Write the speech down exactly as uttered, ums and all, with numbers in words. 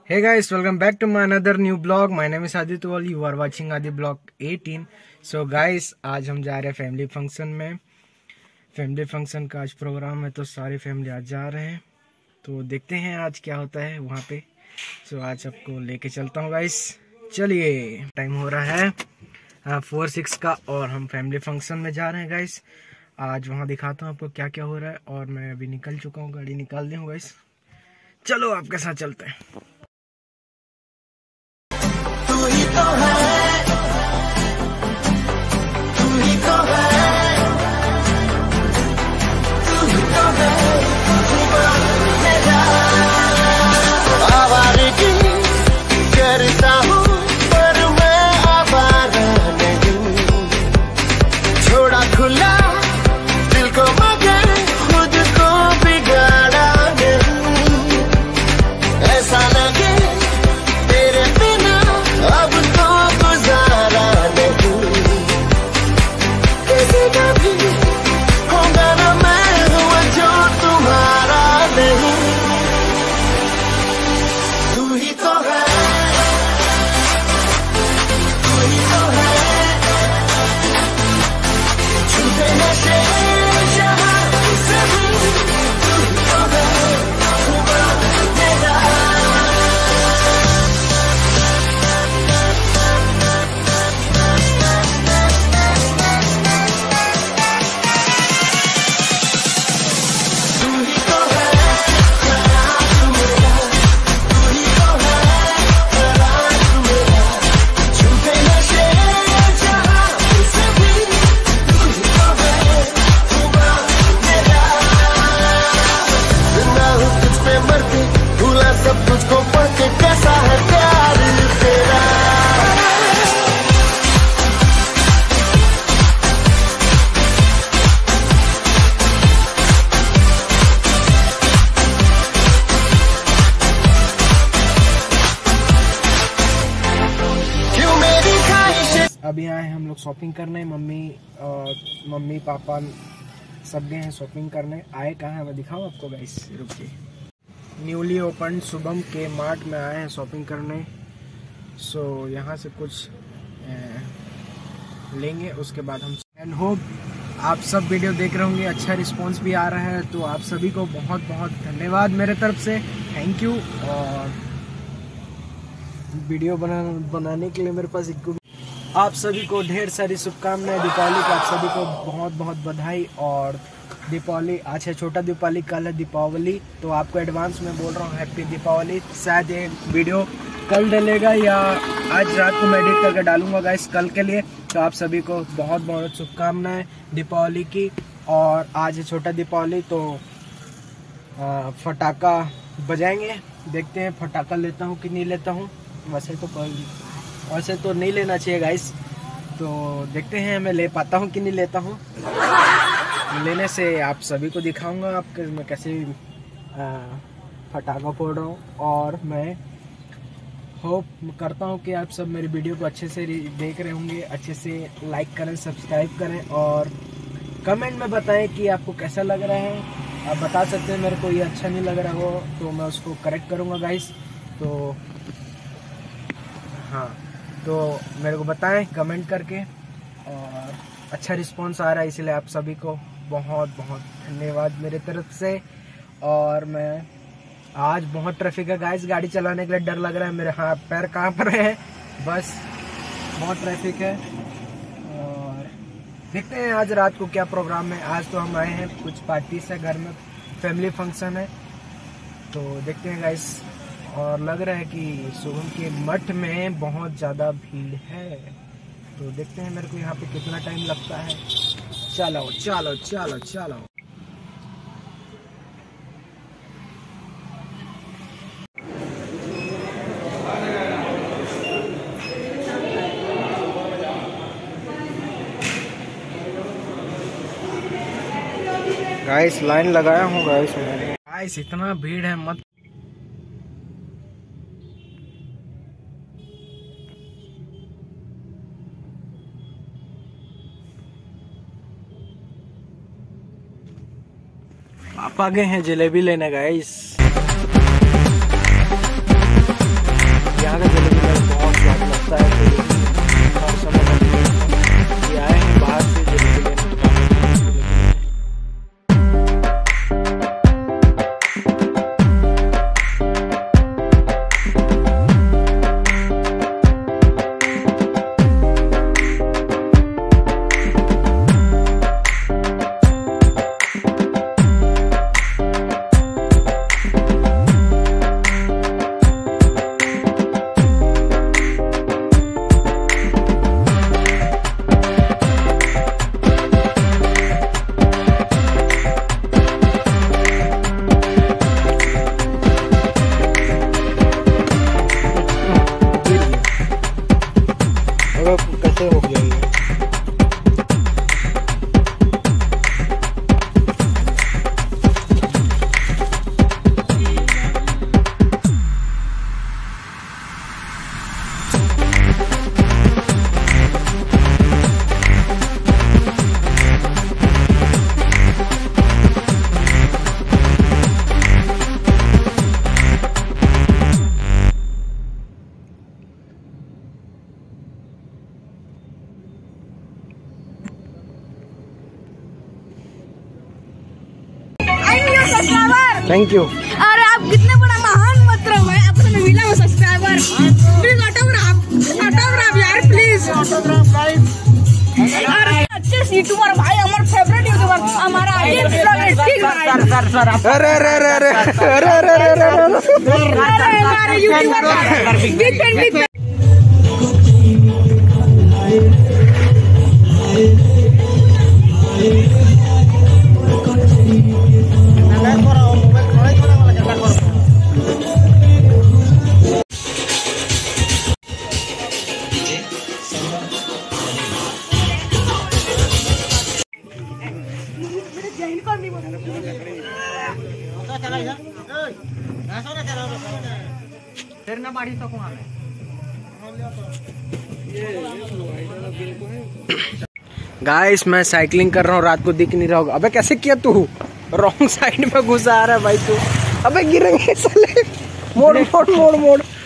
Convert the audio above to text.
Hey guys, welcome back to my another new blog. My name is Aditya Wall. You are watching Adi Blog eighteen. So guys, आज हम जा रहे हैं family function में। Family function का आज programme है तो सारी फैमिली आज जा रहे हैं। तो देखते हैं आज क्या होता है वहाँ पे। so, आज आपको लेके चलता हूँ गाइस। चलिए, टाइम हो रहा है फोर सिक्स का और हम फैमिली फंक्शन में जा रहे हैं गाइस। आज वहाँ दिखाता हूँ आपको क्या क्या हो रहा है। और मैं अभी निकल चुका हूँ, गाड़ी निकाल दी हूँ गाइस। चलो आपके साथ चलते हैं। तू ही तो है, तू ही तो है, तू ही तो है, मेरा आवारगी करता हूँ पर मैं आवारा नहीं, छोड़ा खुला दिल को मगर खुद को बिगाड़ा नहीं, ऐसा लगे तेरे बिना अब तो गुजारा नहीं, किसी का भी होगा ना मैं हुआ जो तुम्हारा नहीं, तू ही तो है, तू ही तो है, छूटे नशे जहाँ सभी, तू ही तो है, मेरा सब तुझको पढ़ कैसा है प्यार तेरा, क्यों मेरी ख्वाहिशें। अभी आए हैं हम लोग शॉपिंग करने। मम्मी और मम्मी पापा सब गए हैं शॉपिंग करने। आए कहाँ हैं मैं दिखाऊँ आपको गाइस, रुकिए। न्यूली ओपन शुभम के मार्ट में आए हैं शॉपिंग करने। सो so, यहाँ से कुछ ए, लेंगे, उसके बाद हम एंड होप आप सब वीडियो देख रहे होंगे। अच्छा रिस्पांस भी आ रहा है तो आप सभी को बहुत बहुत धन्यवाद मेरे तरफ से, थैंक यू। और वीडियो बना बनाने के लिए मेरे पास एक आप सभी को ढेर सारी शुभकामनाएं। दीपावली को आप सभी को बहुत बहुत बधाई। और दीपावली आज है छोटा दीपावली, कल है दीपावली, तो आपको एडवांस में बोल रहा हूँ हैप्पी दीपावली। शायद ये वीडियो कल डलेगा या आज रात को मैं एडिट करके डालूंगा गाइस कल के लिए। तो आप सभी को बहुत बहुत शुभकामनाएं दीपावली की। और आज है छोटा दीपावली तो फटाका बजाएंगे। देखते हैं फटाका लेता हूँ कि नहीं लेता हूँ। वैसे तो वैसे तो नहीं लेना चाहिए गाइस, तो देखते हैं मैं ले पाता हूँ कि नहीं लेता हूँ। लेने से आप सभी को दिखाऊंगा आपके मैं कैसे फटाका फोड़ रहा हूँ। और मैं होप करता हूँ कि आप सब मेरी वीडियो को अच्छे से देख रहे होंगे, अच्छे से लाइक करें, सब्सक्राइब करें और कमेंट में बताएं कि आपको कैसा लग रहा है। आप बता सकते हैं मेरे को ये अच्छा नहीं लग रहा हो तो मैं उसको करेक्ट करूँगा गाइस। तो हाँ, तो मेरे को बताएं कमेंट करके। और अच्छा रिस्पांस आ रहा है इसलिए आप सभी को बहुत बहुत धन्यवाद मेरे तरफ से। और मैं आज बहुत ट्रैफिक है गाइस, गाड़ी चलाने के लिए डर लग रहा है, मेरे हाथ पैर कांप रहे हैं, बस बहुत ट्रैफिक है। और देखते हैं आज रात को क्या प्रोग्राम है। आज तो हम आए हैं कुछ पार्टी से, घर में फैमिली फंक्शन है तो देखते हैं गाइस। और लग रहा है कि शुभम के मठ में बहुत ज़्यादा भीड़ है तो देखते हैं मेरे को यहाँ पे कितना टाइम लगता है। चलो चलो चलो चलो। गाइस लाइन लगाया हूँ गाइस मैंने। गाइस इतना भीड़ है मत। आप आ गए हैं जलेबी लेने गाइस। Thank you. अरे आप कितने बड़ा महान मतलब है, आपको तो मिला वो सब्सक्राइबर। प्लीज ऑटोग्राफ ऑटोग्राफ यार प्लीज ऑटोग्राफ गाइस। अरे अच्छे यूट्यूबर भाई, हमारा फेवरेट यूट्यूबर हमारा आगे ठीक है सर सर। अरे अरे अरे अरे अरे अरे अरे अरे हमारे YouTuber big fan big fan. Guys मैं साइकिलिंग कर रहा हूँ, रात को दिख नहीं रहा होगा। अबे कैसे किया तू? रॉन्ग साइड में घुसा रहा है भाई तू। अबे गिरेंगे साले। मोड़ मोड़ मोड़ मोड़।